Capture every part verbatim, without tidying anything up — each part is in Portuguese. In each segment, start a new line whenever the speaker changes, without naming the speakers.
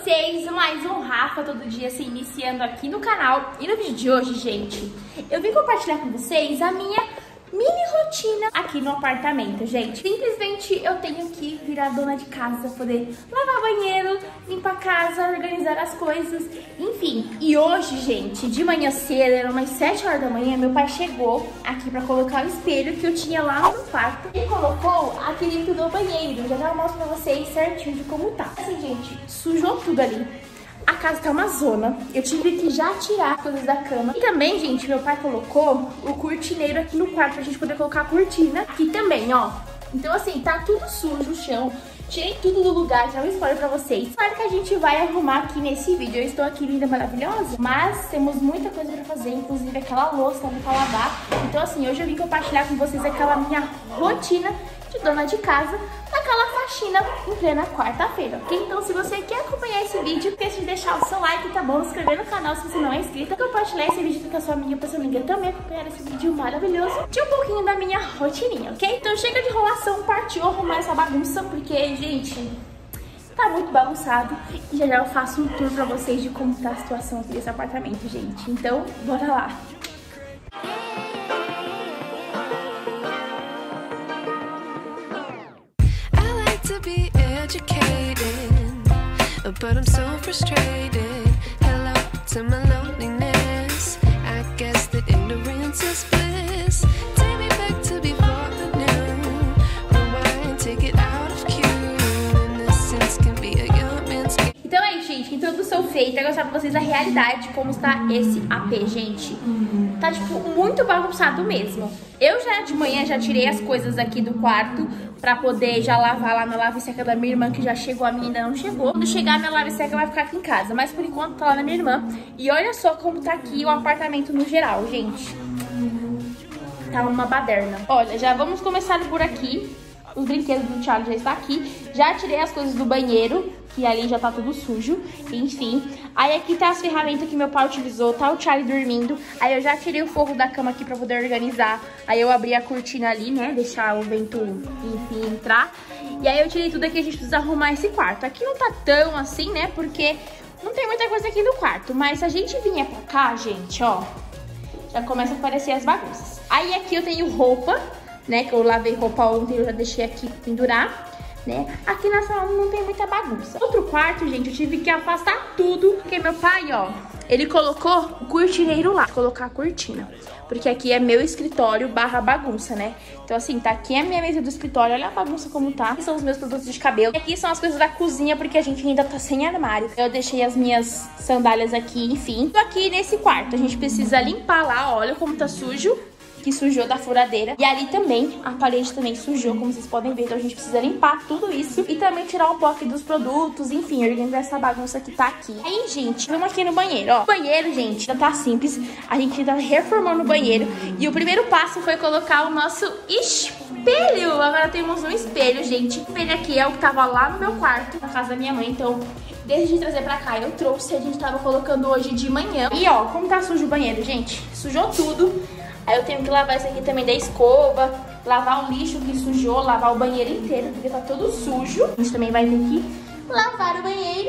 vocês? Mais um Rafa Todo Dia se iniciando aqui no canal. E no vídeo de hoje, gente, eu vim compartilhar com vocês a minha mini rotina aqui no apartamento, gente. Simplesmente eu tenho que virar dona de casa, poder lavar banheiro, limpar a casa, organizar as coisas, enfim. E hoje, gente, de manhã cedo, eram umas sete horas da manhã, meu pai chegou aqui pra colocar o espelho que eu tinha lá no quarto e colocou aqui dentro do banheiro. Já já mostro pra vocês certinho de como tá. Assim, gente, sujou tudo ali. A casa tá uma zona, eu tive que já tirar coisas da cama. E também, gente, meu pai colocou o cortineiro aqui no quarto pra gente poder colocar a cortina aqui também, ó. Então, assim, tá tudo sujo o chão. Tirei tudo do lugar, já um spoiler pra vocês. Claro que a gente vai arrumar aqui nesse vídeo. Eu estou aqui linda, maravilhosa, mas temos muita coisa pra fazer, inclusive aquela louça ali pra lavar. Então, assim, hoje eu vim compartilhar com vocês aquela minha rotina de dona de casa, naquela faxina em plena quarta-feira, ok? Então, se você quer acompanhar esse vídeo, não esqueça de deixar o seu like, tá bom? Se inscrever no canal se você não é inscrita, compartilhar esse vídeo com a sua amiga, pra sua amiga também acompanhar esse vídeo maravilhoso de um pouquinho da minha rotininha, ok? Então, chega de enrolação, partiu arrumar essa bagunça, porque, gente, tá muito bagunçado. E já já eu faço um tour pra vocês de como tá a situação aqui desse apartamento, gente. Então, bora lá!
But I'm so frustrated. Hello to my loneliness. I guess that ignorance is bliss. Take me back to before I knew. Rewind, take it out of cue. Innocence can be a young man's.
Então é isso, gente. Introdução feita. Eu vou mostrar pra vocês a realidade de como está esse A P, gente. Tá, tipo, muito bagunçado mesmo. Eu já de manhã já tirei as coisas aqui do quarto pra poder já lavar lá na lava-seca da minha irmã, que já chegou, a minha ainda não chegou. Quando chegar a minha lava-seca vai ficar aqui em casa, mas por enquanto tá lá na minha irmã. E olha só como tá aqui o apartamento no geral, gente. Tá uma baderna. Olha, já vamos começar por aqui. Os brinquedos do Charlie já estão aqui. Já tirei as coisas do banheiro, que ali já tá tudo sujo, enfim. Aí aqui tá as ferramentas que meu pai utilizou, tá o Charlie dormindo. Aí eu já tirei o forro da cama aqui pra poder organizar. Aí eu abri a cortina ali, né, deixar o vento, enfim, entrar. E aí eu tirei tudo aqui, a gente precisa arrumar esse quarto. Aqui não tá tão assim, né, porque não tem muita coisa aqui no quarto. Mas se a gente vier pra cá, gente, ó, já começa a aparecer as bagunças. Aí aqui eu tenho roupa, né, que eu lavei roupa ontem, eu já deixei aqui pendurar, né. Aqui na sala não tem muita bagunça. Outro quarto, gente, eu tive que afastar tudo, porque meu pai, ó, ele colocou o cortineiro lá, colocar a cortina, porque aqui é meu escritório barra bagunça, né. Então, assim, tá aqui a minha mesa do escritório, olha a bagunça como tá. Aqui são os meus produtos de cabelo. E aqui são as coisas da cozinha, porque a gente ainda tá sem armário. Eu deixei as minhas sandálias aqui, enfim. Tô aqui nesse quarto, a gente precisa limpar lá, olha como tá sujo, que sujou da furadeira. E ali também, a parede também sujou, como vocês podem ver. Então a gente precisa limpar tudo isso e também tirar um pouco dos produtos, enfim, organizar essa bagunça que tá aqui. Aí, gente, vamos aqui no banheiro, ó. O banheiro, gente, já tá simples. A gente ainda reformando o banheiro. E o primeiro passo foi colocar o nosso espelho. Agora temos um espelho, gente. O espelho aqui é o que tava lá no meu quarto, na casa da minha mãe. Então, desde de trazer pra cá, eu trouxe. A gente tava colocando hoje de manhã. E, ó, como tá sujo o banheiro, gente? Sujou tudo. Aí eu tenho que lavar isso aqui também da escova, lavar o lixo que sujou, lavar o banheiro inteiro, porque tá todo sujo. A gente também vai ter que lavar o banheiro.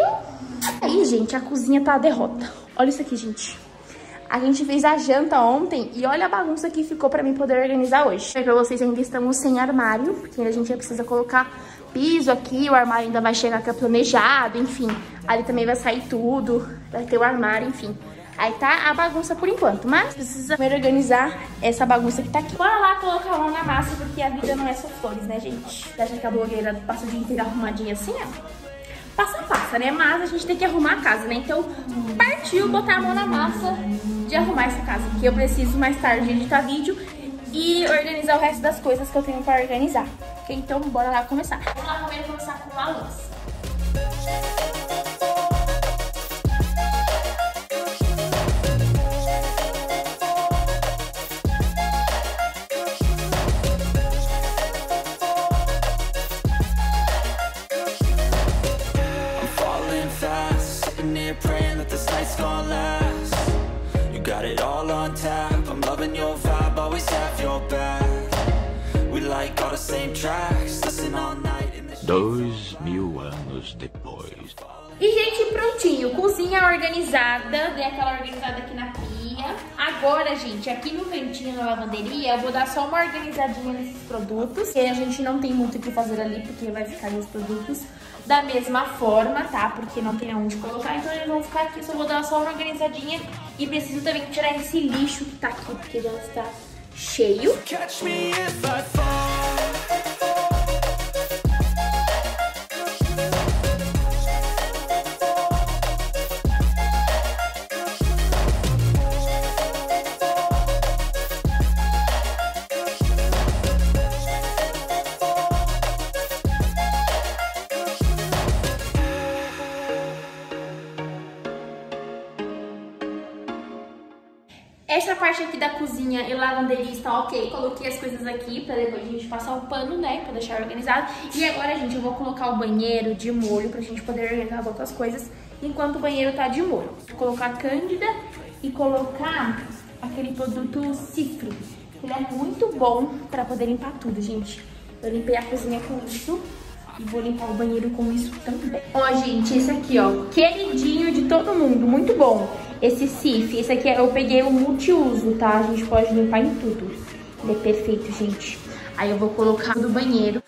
Aí, gente, a cozinha tá a derrota. Olha isso aqui, gente. A gente fez a janta ontem e olha a bagunça que ficou pra mim poder organizar hoje. Pra vocês, ainda estamos sem armário, porque a gente já precisa colocar piso aqui, o armário ainda vai chegar aqui planejado, enfim. Ali também vai sair tudo, vai ter o armário, enfim. Aí tá a bagunça por enquanto, mas precisa organizar essa bagunça que tá aqui. Bora lá colocar a mão na massa, porque a vida não é só flores, né, gente? Você acha que a blogueira passa o dia inteiro arrumadinha assim, ó? Passa, passa, né? Mas a gente tem que arrumar a casa, né? Então, partiu botar a mão na massa de arrumar essa casa, porque eu preciso mais tarde editar vídeo e organizar o resto das coisas que eu tenho pra organizar. Ok? Então, bora lá começar. Vamos lá primeiro começar com a louça.
Praying that this night's gonna last. You got it all on tap. I'm loving your vibe, always have your back. We like all the same tracks. Listen all night in the
Dois mil anos depois.
E, gente, prontinho. Cozinha organizada. Dei aquela organizada aqui na pia. Agora, gente, aqui no cantinho na lavanderia, eu vou dar só uma organizadinha nesses produtos. Que a gente não tem muito o que fazer ali, porque vai ficar os produtos da mesma forma, tá? Porque não tem aonde colocar, então eles vão ficar aqui. Só vou dar só uma organizadinha. E preciso também tirar esse lixo que tá aqui, porque já está cheio.
Catch me if I fall.
Essa parte aqui da cozinha e lavanderia está ok. Coloquei as coisas aqui pra depois a gente passar o pano, né? Pra deixar organizado. E agora, gente, eu vou colocar o banheiro de molho pra gente poder organizar as outras coisas enquanto o banheiro tá de molho. Vou colocar a Cândida e colocar aquele produto Cifre. Ele é muito bom pra poder limpar tudo, gente. Eu limpei a cozinha com isso. E vou limpar o banheiro com isso também. Ó, gente, esse aqui, ó, queridinho de todo mundo, muito bom. Esse Cif, esse aqui eu peguei o multiuso, tá? A gente pode limpar em tudo. Ele é perfeito, gente. Aí eu vou colocar no banheiro.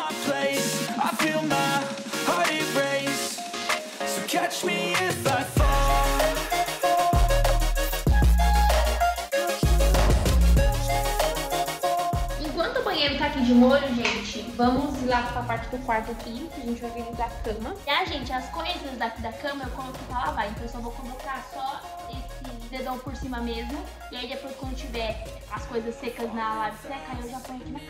Enquanto o banheiro tá aqui de molho, gente, vamos lá pra parte do quarto aqui, que a gente vai organizar a cama. E a gente, as coisas daqui da cama eu coloquei pra lavar, então eu só vou colocar só esse dedão por cima mesmo. E aí depois, quando tiver as coisas secas na lave seca, eu já ponho aqui na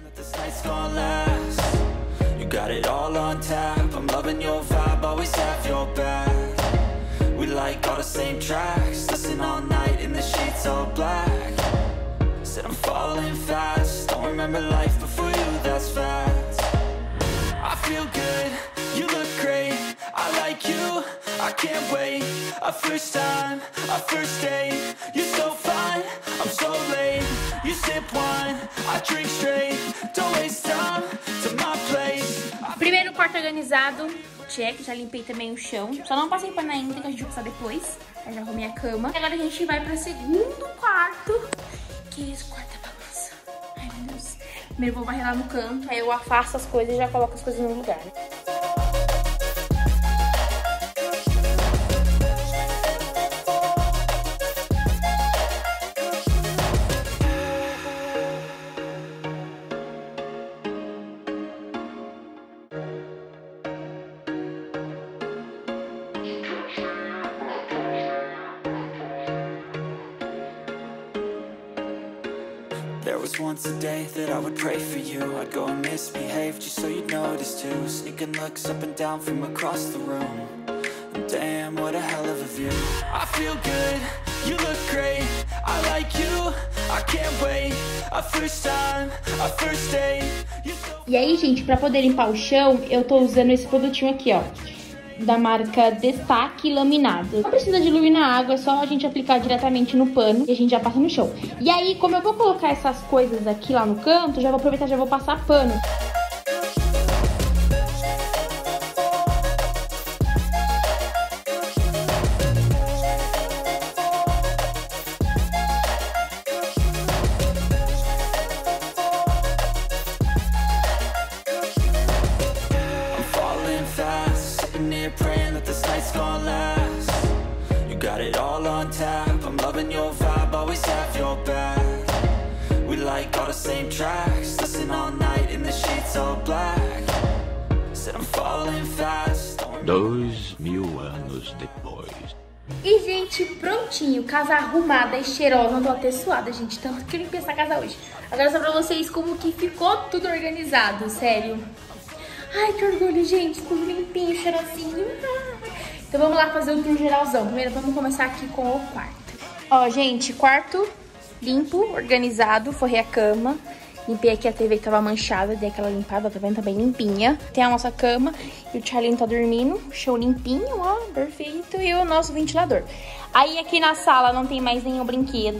cama. Said I'm falling fast, don't remember life before you, that's fact. I feel good, you look great, I like you, I can't wait. A first time, a first date, you're so fine, I'm so late. You sip wine, I drink straight, don't waste time to my place. Primeiro quarto organizado, check, já limpei também o chão. Só não passei pano ainda, que a gente vai passar depois. Eu já arrumei a cama. Agora a gente vai pro segundo quarto. Que esse quarto é bagunça. Ai, meu Deus. Primeiro eu vou varrer lá no canto, aí eu afasto as coisas e já coloco as coisas no lugar.
There was once a day that I would pray for you. I'd go and misbehave just so you'd notice too. Sneaking looks up and down from across the room. And damn, what a hell of a view. I feel good, you look great, I like you, I can't wait. A first time, a first date.
E aí, gente, pra poder limpar o chão, eu tô usando esse produtinho aqui, ó, da marca Destaque Laminado. Não precisa diluir na água, é só a gente aplicar diretamente no pano e a gente já passa no chão. E aí, como eu vou colocar essas coisas aqui lá no canto, já vou aproveitar e já vou passar pano.
Praying that this night's gonna last. You got it all on tap, I'm loving your vibe, always have your back. We like all the same tracks, listen all night in the sheets all black. Said I'm falling fast.
Dois mil anos depois.
E, gente, prontinho, casa arrumada e cheirosa. Não tô até suada, gente, tanto que eu limpei essa casa hoje. Agora só pra vocês como que ficou tudo organizado, sério. Ai, que orgulho, gente, tudo limpinho, cheirosinho. Então vamos lá fazer o tour geralzão. Primeiro vamos começar aqui com o quarto. Ó, gente, quarto limpo, organizado, forrei a cama. Limpei aqui a T V que tava manchada, dei aquela limpada, tá vendo? Tá bem limpinha. Tem a nossa cama e o Charlinho tá dormindo. Show limpinho, ó, perfeito. E o nosso ventilador. Aí aqui na sala não tem mais nenhum brinquedo.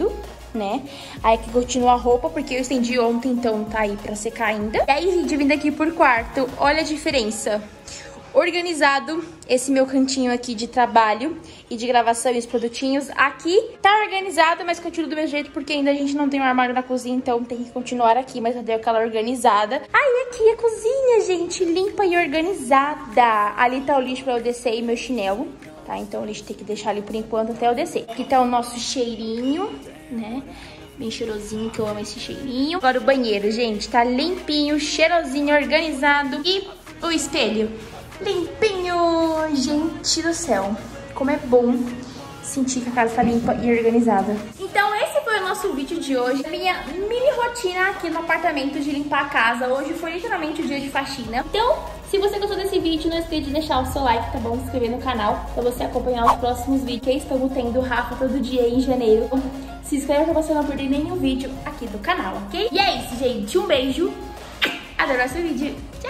né? Aí aqui continua a roupa, porque eu estendi ontem, então tá aí pra secar ainda. E aí, gente, vindo aqui por quarto, olha a diferença. Organizado, esse meu cantinho aqui de trabalho e de gravação e os produtinhos. Aqui tá organizado, mas continua do mesmo jeito, porque ainda a gente não tem um armário na cozinha, então tem que continuar aqui, mas eu dei aquela organizada. Aí aqui a cozinha, gente, limpa e organizada. Ali tá o lixo pra eu descer e meu chinelo, tá? Então o lixo tem que deixar ali por enquanto até eu descer. Aqui tá o nosso cheirinho, né? Bem cheirosinho, que eu amo esse cheirinho. Agora o banheiro, gente, tá limpinho, cheirosinho, organizado. E o espelho limpinho, gente do céu. Como é bom sentir que a casa tá limpa e organizada. Então esse foi o nosso vídeo de hoje. Minha mini rotina aqui no apartamento de limpar a casa. Hoje foi literalmente o dia de faxina. Então, se você gostou desse vídeo, não esqueça de deixar o seu like, tá bom? Se inscrever no canal pra você acompanhar os próximos vídeos. Que estamos tendo Rafa todo dia em janeiro. Se inscreva pra você não perder nenhum vídeo aqui do canal, ok? E é isso, gente. Um beijo. Até o próximo vídeo. Tchau!